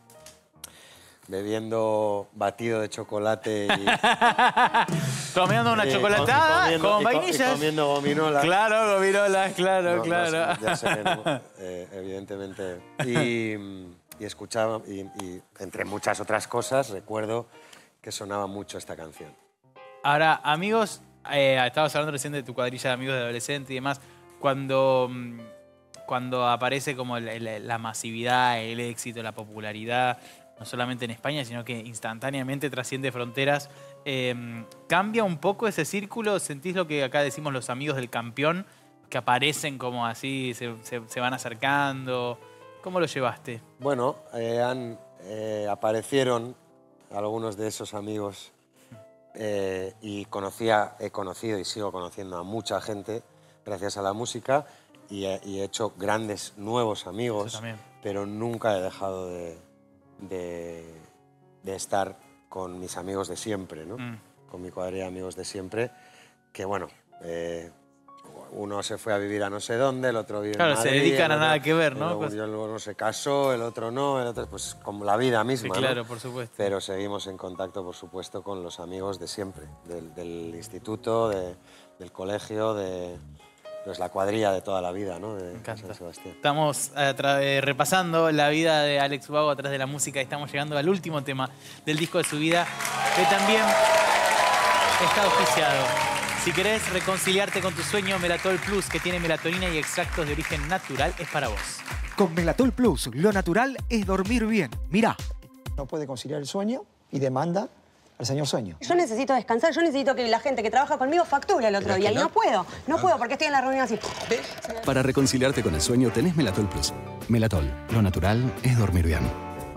bebiendo batido de chocolate y... Comiendo una chocolatada con vainillas. Y comiendo gominolas. Claro, gominolas, claro. Ya sé que no, evidentemente. Y escuchaba, y entre muchas otras cosas, recuerdo que sonaba mucho esta canción. Ahora, amigos, estabas hablando recién de tu cuadrilla de amigos de adolescente y demás. Cuando aparece como la masividad, el éxito, la popularidad, no solamente en España, sino que instantáneamente trasciende fronteras, ¿cambia un poco ese círculo? ¿Sentís lo que acá decimos los amigos del campeón? Que aparecen como así, se van acercando. ¿Cómo lo llevaste? Bueno, aparecieron algunos de esos amigos y he conocido y sigo conociendo a mucha gente gracias a la música y he hecho grandes nuevos amigos, pero nunca he dejado de estar con mis amigos de siempre, ¿no? Con mi cuadrilla de amigos de siempre, que bueno, uno se fue a vivir a no sé dónde, el otro vive en Madrid, se dedican a nada que ver, ¿no? Luego uno se casó, el otro no, el otro pues como la vida misma, sí, claro, ¿no? por supuesto. Pero seguimos en contacto, por supuesto, con los amigos de siempre, del instituto, del colegio, de pues, la cuadrilla de toda la vida, ¿no? De San Sebastián. Estamos repasando la vida de Alex Ubago a través de la música y estamos llegando al último tema del disco de su vida, que también está auspiciado. Si querés reconciliarte con tu sueño, Melatol Plus, que tiene melatonina y extractos de origen natural, es para vos. Con Melatol Plus, lo natural es dormir bien. Mirá. No puede conciliar el sueño y demanda al señor sueño. Yo necesito descansar, yo necesito que la gente que trabaja conmigo facture el otro día. Y no puedo porque estoy en la reunión así. Para reconciliarte con el sueño tenés Melatol Plus. Melatol, lo natural es dormir bien.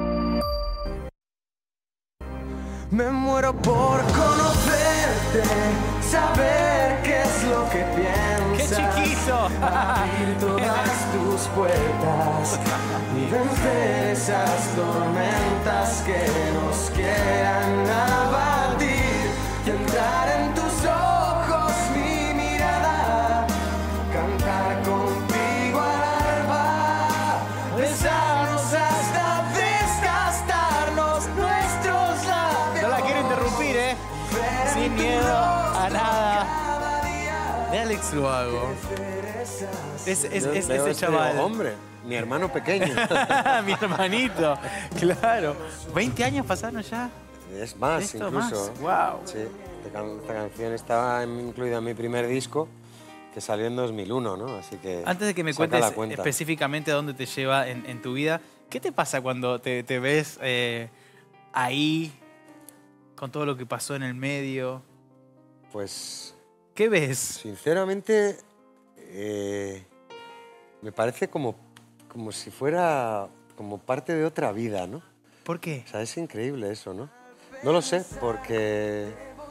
Me muero por conocerte, saber qué es lo que piensas. ¡Qué chiquito! Abrir todas tus puertas y vencer esas tormentas que nos quieran abatir. Y entrar en tus ojos, mi mirada, cantar contigo al alba, besarnos hasta desgastarnos nuestros labios. No la quiero interrumpir, ¿eh? Sin miedo a nada. De Alex Ubago. Ese chaval. Hombre, mi hermano pequeño. Mi hermanito, claro. ¿20 años pasaron ya? Es más, incluso. Wow. Sí, esta canción estaba incluida en mi primer disco, que salió en 2001, ¿no? Así que antes de que me cuentes específicamente a dónde te lleva en tu vida, ¿qué te pasa cuando te ves ahí, con todo lo que pasó en el medio? Pues... ¿Qué ves? Sinceramente, me parece como si fuera como parte de otra vida, ¿no? ¿Por qué? O sea, es increíble eso, ¿no? No lo sé, porque...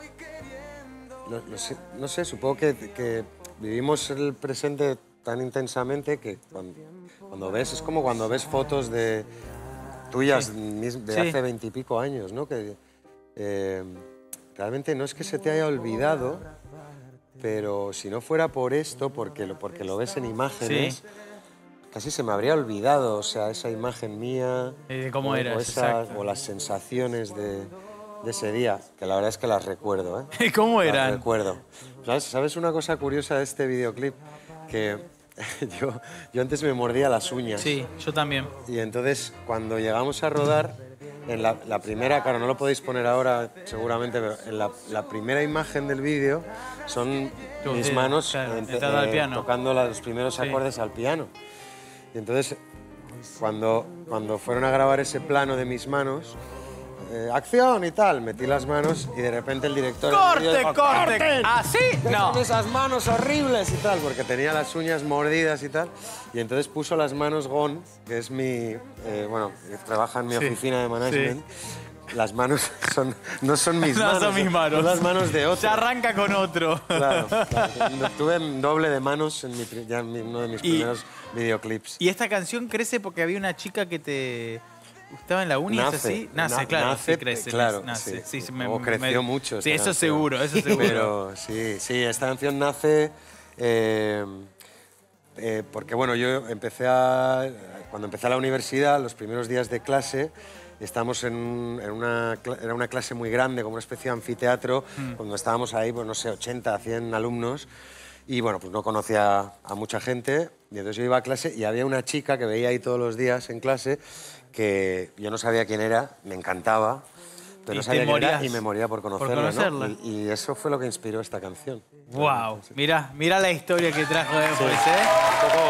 No sé, supongo que vivimos el presente tan intensamente que cuando ves... Es como cuando ves fotos tuyas de hace 20 y pico años, ¿no? Que realmente no es que se te haya olvidado, pero si no fuera por esto, porque lo ves en imágenes, casi se me habría olvidado, o sea, esa imagen mía, ¿cómo eras? O las sensaciones de ese día, que la verdad es que las recuerdo, ¿eh? ¿Cómo eran? Las recuerdo. ¿Sabes una cosa curiosa de este videoclip? Que yo antes me mordía las uñas. Sí, yo también. Y entonces, cuando llegamos a rodar, en la primera, claro, no lo podéis poner ahora seguramente, pero en la primera imagen del vídeo son mis manos tocando los primeros acordes al piano. Y entonces, cuando fueron a grabar ese plano de mis manos, acción y tal, metí las manos y de repente el director... ¡Corte! ¿Así? No. Son esas manos horribles y tal, porque tenía las uñas mordidas y tal. Y entonces puso las manos Gon, que es trabaja en mi oficina de management. Sí. Las manos no son mis manos. No son mis manos. Son las manos de otro. Se arranca con otro. Claro. Tuve doble de manos en uno de mis primeros videoclips. ¿Y esta canción crece porque había una chica que te... ¿Estaba en la uni? Nace, claro, nace, sí crece. Claro, nace. Sí, creció mucho. Sí, eso seguro. Pero sí, esta canción nace porque, bueno, cuando empecé a la universidad, los primeros días de clase, estamos era una clase muy grande, como una especie de anfiteatro, cuando estábamos ahí, pues no sé, 80, 100 alumnos, y bueno, pues no conocía a mucha gente, y entonces yo iba a clase y había una chica que veía ahí todos los días en clase, que yo no sabía quién era, me encantaba, pero no sabía quién era y me moría por conocerla. ¿No? Y eso fue lo que inspiró esta canción. ¡Wow! Mira la historia que trajo después, Un poco...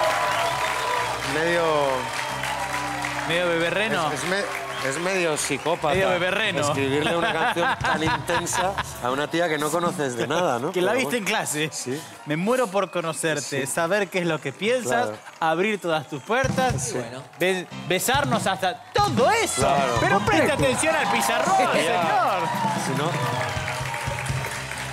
medio beberreno. Es medio psicópata. Medio beberreno. Escribirle una canción tan intensa a una tía que no conoces de nada, ¿no? Que la viste en clase. Sí. Me muero por conocerte, saber qué es lo que piensas, abrir todas tus puertas, besarnos hasta... ¡Todo eso! Claro. Pero preste atención al pizarrón, señor. Si no...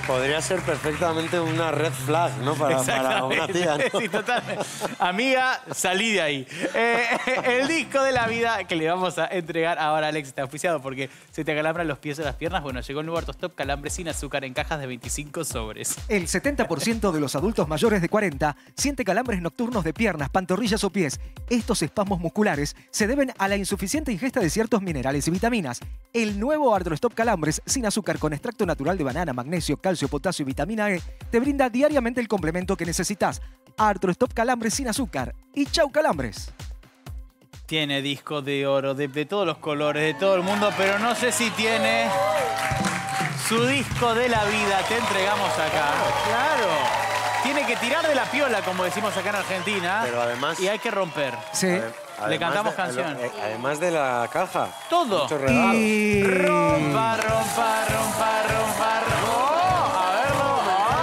Podría ser perfectamente una red flag, ¿no? Para una tía, ¿no? Sí, totalmente. Amiga, salí de ahí. El disco de la vida que le vamos a entregar ahora, Alex, está auspiciado porque se te acalambran los pies o las piernas. Bueno, llegó el nuevo Artostop Calambre sin azúcar en cajas de 25 sobres. El 70% de los adultos mayores de 40 siente calambres nocturnos de piernas, pantorrillas o pies. Estos espasmos musculares se deben a la insuficiente ingesta de ciertos minerales y vitaminas. El nuevo Artostop Calambres sin azúcar con extracto natural de banana, magnesio, calcio, potasio y vitamina E te brinda diariamente el complemento que necesitas. Artostop Calambres sin azúcar. Y chau calambres. Tiene disco de oro, de todos los colores, de todo el mundo, pero no sé si tiene su disco de la vida. Te entregamos acá. Claro. Tiene que tirar de la piola, como decimos acá en Argentina. Pero además... Y hay que romper. Sí. Le cantamos canción. Además de la caja. Todo. Muchos regalos. Y... Rompa, rompa, rompa, rompa, rompa. A verlo.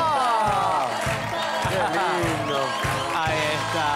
¡Qué lindo! Ahí está.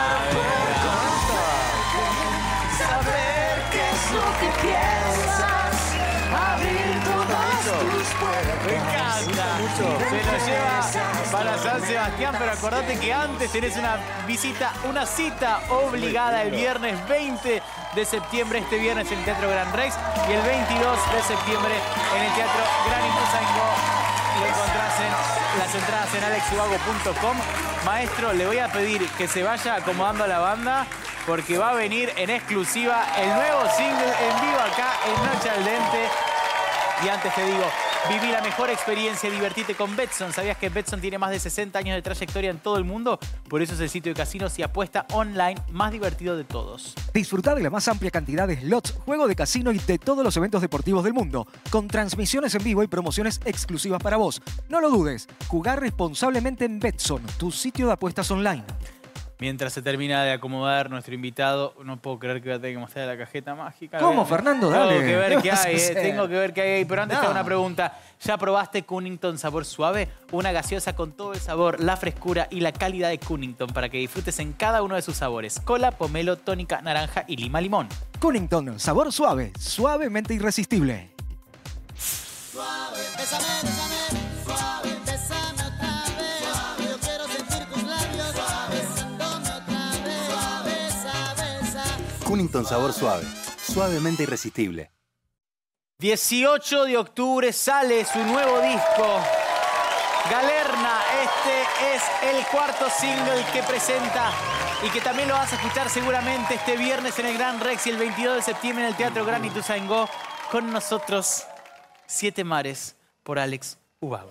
Saber qué es lo que piensas, abrir todas tus puertas. Me encanta. Se lo lleva para San Sebastián, pero acordate que antes tenés una cita obligada el viernes 20 de septiembre, este viernes en el Teatro Gran Rex, y el 22 de septiembre en el Teatro Gran Ituzaingó. Lo encontrás en las entradas en alexubago.com. Maestro, le voy a pedir que se vaya acomodando a la banda porque va a venir en exclusiva el nuevo single en vivo acá en Noche al Dente. Y antes te digo, viví la mejor experiencia, divertite con Betson. ¿Sabías que Betson tiene más de 60 años de trayectoria en todo el mundo? Por eso es el sitio de casinos y apuesta online más divertido de todos. Disfruta de la más amplia cantidad de slots, juego de casino y de todos los eventos deportivos del mundo, con transmisiones en vivo y promociones exclusivas para vos. No lo dudes, jugar responsablemente en Betson, tu sitio de apuestas online. Mientras se termina de acomodar nuestro invitado, no puedo creer que voy a tener que mostrar la cajeta mágica. ¿Cómo, Fernando? Dale. Tengo que ver qué ¿Qué vas a hay, hacer? tengo que ver qué hay ahí. Pero antes te hago una pregunta. ¿Ya probaste Cunnington Sabor Suave? Una gaseosa con todo el sabor, la frescura y la calidad de Cunnington para que disfrutes en cada uno de sus sabores. Cola, pomelo, tónica, naranja y lima limón. Cunnington, sabor suave, suavemente irresistible. Suave, bésame, bésame, suave, bésame otra vez. Suave, yo quiero sentir tus labios besándome otra vez. Suave, besa, besa. Cunnington Sabor Suave, suavemente irresistible. 18 de octubre sale su nuevo disco, Galerna. Este es el cuarto single que presenta y que también lo vas a escuchar seguramente este viernes en el Gran Rex y el 22 de septiembre en el Teatro Gran Ituzaingó. Con nosotros, Siete Mares por Alex Ubago.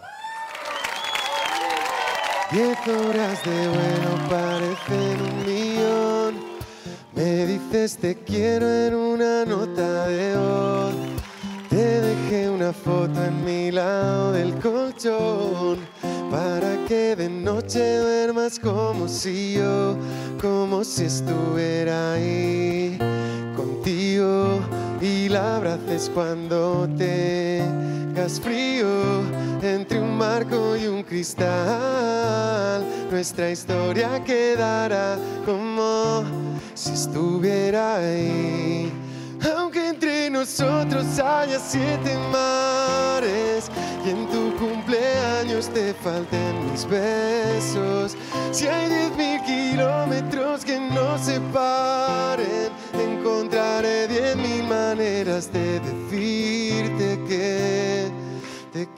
10 horas de vuelo parecen un millón. Me dices te quiero en una nota de voz. Te dejé una foto en mi lado del colchón para que de noche duermas como si estuviera ahí contigo y la abraces cuando tengas frío entre un marco y un cristal. Nuestra historia quedará como si estuviera ahí. Aunque entre nosotros haya 7 mares y en tu cumpleaños te falten mis besos, si hay 10.000 kilómetros que nos separen, encontraré 10.000 maneras de decirte que te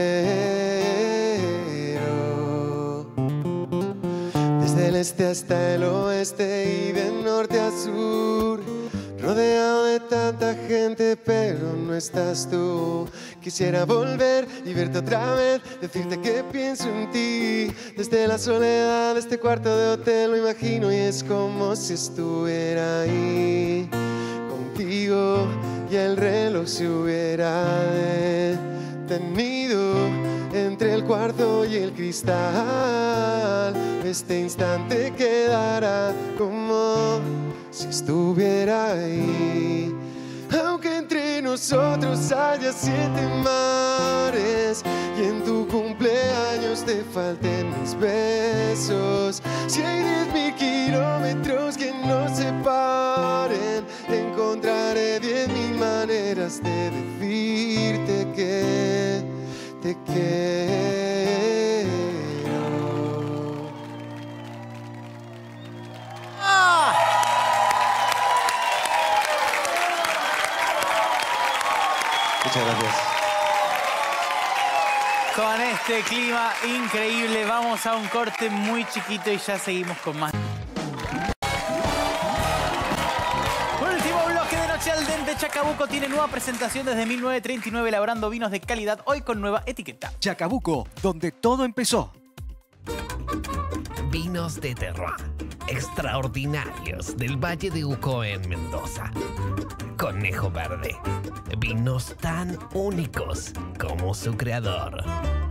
quiero. Desde el este hasta el oeste y de norte a sur, rodeado de tanta gente, pero no estás tú. Quisiera volver y verte otra vez, decirte que pienso en ti. Desde la soledad de este cuarto de hotel lo imagino y es como si estuviera ahí contigo y el reloj se hubiera detenido entre el cuarzo y el cristal. Este instante quedará como si estuviera ahí. Aunque entre nosotros haya 7 mares y en tu cumpleaños te falten mis besos, si hay 10.000 kilómetros que nos separen, encontraré 10.000 maneras de decirte que te quiero. Muchas gracias. Con este clima increíble vamos a un corte muy chiquito y ya seguimos con más. Último bloque de Noche al Dente. Chacabuco tiene nueva presentación desde 1939 elaborando vinos de calidad, hoy con nueva etiqueta. Chacabuco, donde todo empezó. Vinos de terroir, extraordinarios del Valle de Uco en Mendoza. Conejo Verde, vinos tan únicos como su creador.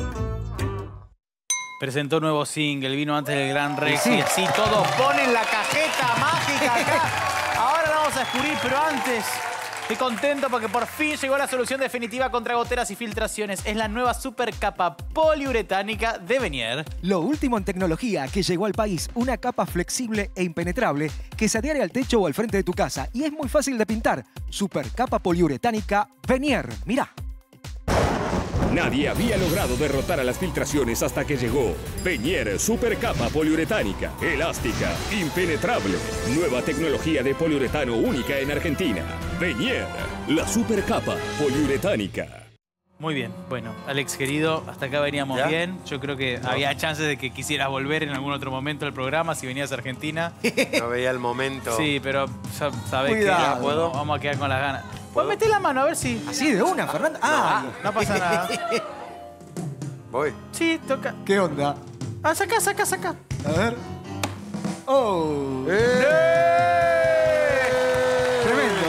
Presentó nuevo single, vino antes del Gran Rex y así todos ponen la cajeta mágica acá. Ahora la vamos a descubrir, pero antes estoy contento porque por fin llegó la solución definitiva contra goteras y filtraciones. Es la nueva super capa poliuretánica de Venier. Lo último en tecnología que llegó al país, una capa flexible e impenetrable que se adhiere al techo o al frente de tu casa y es muy fácil de pintar. Super capa poliuretánica Venier. Mirá. Nadie había logrado derrotar a las filtraciones hasta que llegó Venier Supercapa Poliuretánica, elástica, impenetrable. Nueva tecnología de poliuretano única en Argentina. Venier, la Supercapa Poliuretánica. Muy bien, bueno, Alex querido, hasta acá veníamos bien. Yo creo que había chances de que quisieras volver en algún otro momento del programa si venías a Argentina. No veía el momento. Sí, pero sabés que ya ¿puedo? vamos a quedar con las ganas. Pues meté la mano, a ver si... Así de una, Fernanda. Ah, no pasa nada. Voy. Sí, toca. ¿Qué onda? Ah, saca. A ver. ¡Oh! Tremendo.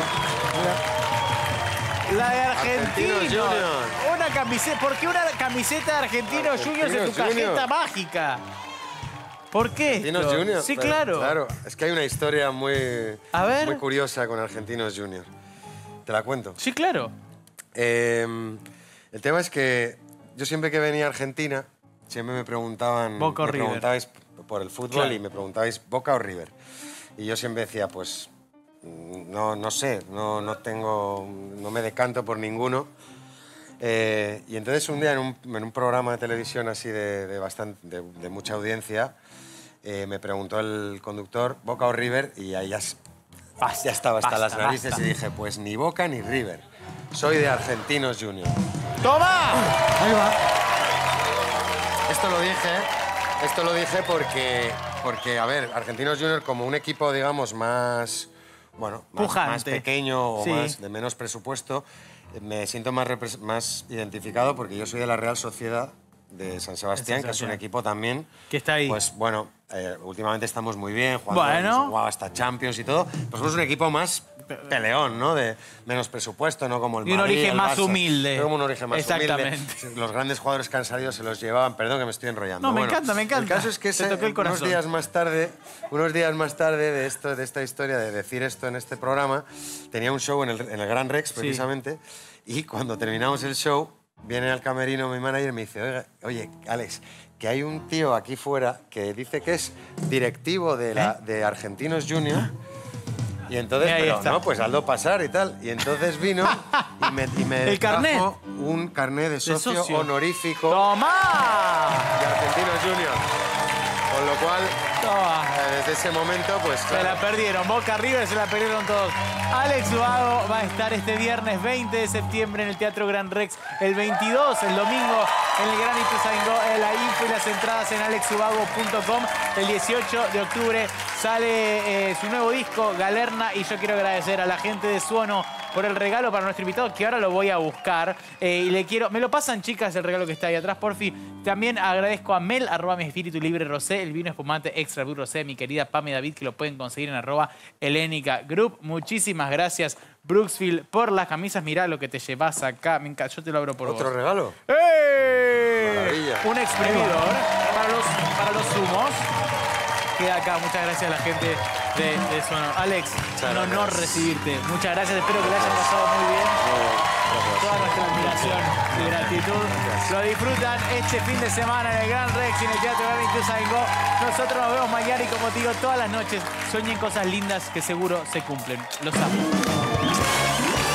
La de Argentinos Juniors. Una camiseta. ¿Por qué una camiseta de Argentinos Juniors en tu cajeta mágica? ¿Por qué? Argentinos esto? Juniors. Sí, claro. Claro, es que hay una historia muy curiosa con Argentinos Juniors. ¿Te la cuento? Sí, claro. El tema es que yo siempre que venía a Argentina, siempre me preguntaban... Boca o me River. preguntabais por el fútbol y me preguntabais Boca o River. Y yo siempre decía, pues, no sé, no me decanto por ninguno. Y entonces un día en un programa de televisión así de mucha audiencia, me preguntó el conductor Boca o River y ahí ya estaba hasta las narices y dije, pues ni Boca ni River. Soy de Argentinos Juniors. ¡Toma! Ahí va. Esto lo dije porque, a ver, Argentinos Juniors como un equipo, digamos, más pequeño o de menos presupuesto, me siento más identificado porque yo soy de la Real Sociedad de San Sebastián, que es un equipo también... Que está ahí. Pues bueno, últimamente estamos muy bien, jugando hasta Champions y todo. Pues somos un equipo más peleón, ¿no? De menos presupuesto, no como el Madrid, un origen más Barça. humilde. Como un origen más Exactamente. humilde. Los grandes jugadores que han salido se los llevaban... Perdón que me estoy enrollando. No, me encanta. El caso es que unos días más tarde de esta historia, de decir esto en este programa, tenía un show en el Gran Rex, precisamente, y cuando terminamos el show, viene al camerino mi manager y me dice, oye, Alex, que hay un tío aquí fuera que dice que es directivo de Argentinos Juniors. Y entonces, pues hazlo pasar y tal. Y entonces vino y me trajo un carnet de socio honorífico de Argentinos Juniors. Con lo cual, desde ese momento, pues... Se la perdieron. Boca River se la perdieron todos. Alex Ubago va a estar este viernes 20 de septiembre en el Teatro Gran Rex. El 22, el domingo, en el Gran Ituzaingó. La info y las entradas en alexubago.com. El 18 de octubre sale su nuevo disco, Galerna. Y yo quiero agradecer a la gente de Suono por el regalo para nuestro invitado, que ahora lo voy a buscar. Me lo pasan, chicas, el regalo que está ahí atrás, porfi. También agradezco a Mel, @mi espíritu libre rosé, el vino espumante Extra Blue Rosé, mi querida Pame David, que lo pueden conseguir en @Helénica Group. Muchísimas gracias, Brooksfield, por las camisas. Mirá lo que te llevas acá. Me encanta. Yo te lo abro por vos. ¿Otro regalo? Maravilla. Un exprimidor para los zumos. Queda acá. Muchas gracias a la gente de Suono. Alex, un honor recibirte. Muchas gracias. Espero que le hayan pasado muy bien. Toda nuestra admiración y gratitud. Lo disfrutan este fin de semana en el Gran Rex y en el Teatro Gran Ituzaingó. Nosotros nos vemos mañana y, como te digo, todas las noches sueñen cosas lindas que seguro se cumplen. Los amo.